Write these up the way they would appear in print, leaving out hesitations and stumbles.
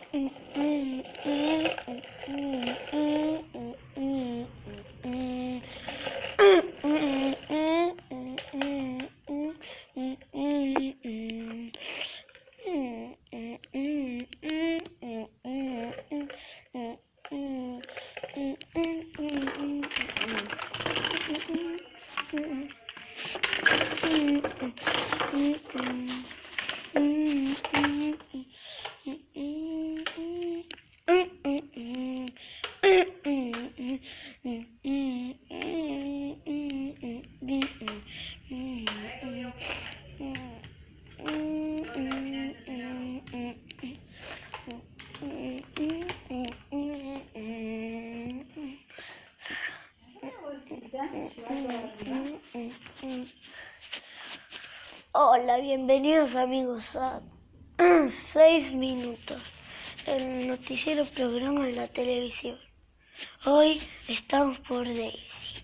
Hola, bienvenidos amigos a 6 minutos, el noticiero programa en la televisión. Hoy estamos por Daisy.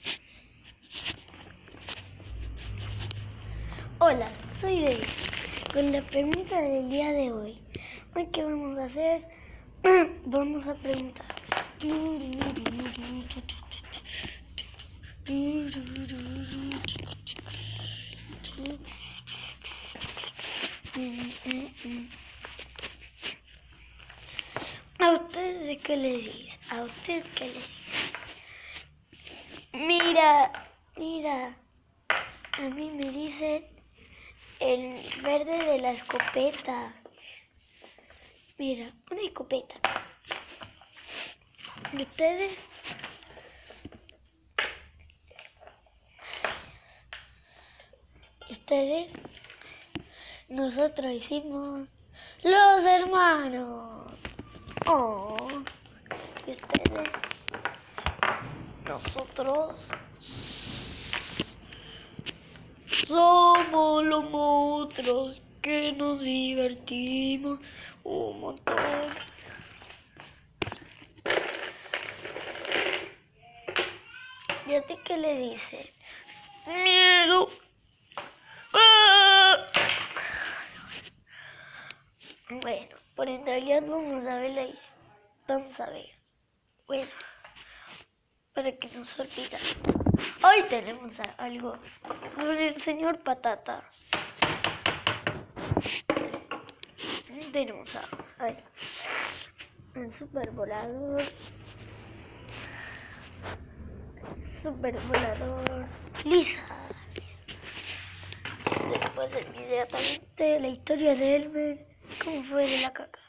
Hola, soy Daisy, con la pregunta del día de hoy. Hoy, ¿qué vamos a hacer? Vamos a preguntar. ¿A ustedes qué les dice? ¿A usted qué le dice? Mira, a mí me dice el verde de la escopeta. Mira, una escopeta. ¿Y ustedes? ¿Ustedes? Nosotros hicimos los hermanos. Oh, ¿y ustedes? Nosotros somos los monstruos que nos divertimos un montón. ¿Y a ti qué le dice? Miedo. ¡Ah! Bueno, por en realidad vamos a ver Vamos a ver. Bueno, para que no se olvide. Hoy tenemos algo con el señor Patata. Tenemos el super volador. Lisa. Después inmediatamente la historia de Elmer. ¿Cómo fue de la caca?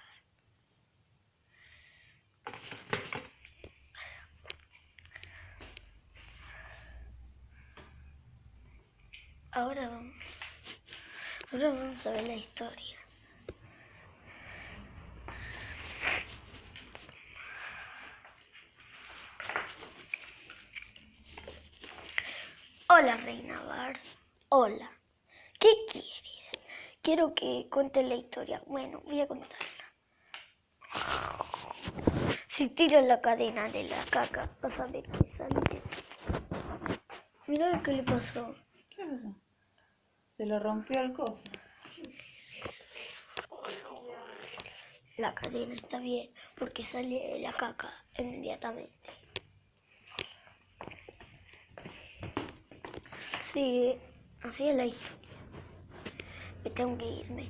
Ahora vamos a ver la historia. Hola, Reina Bart. Hola. ¿Qué quieres? Quiero que cuentes la historia. Bueno, voy a contarla. Si tiras la cadena de la caca, vas a ver que sale. Mira lo que le pasó. ¿Qué pasó? Se lo rompió el coso. La cadena está bien porque sale la caca inmediatamente. Sí, así es la historia. Me tengo que irme.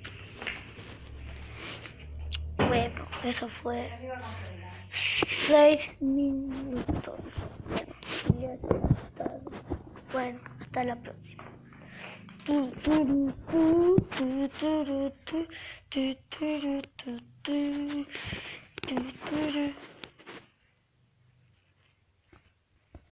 Bueno, eso fue 6 minutos. Bueno, hasta la próxima.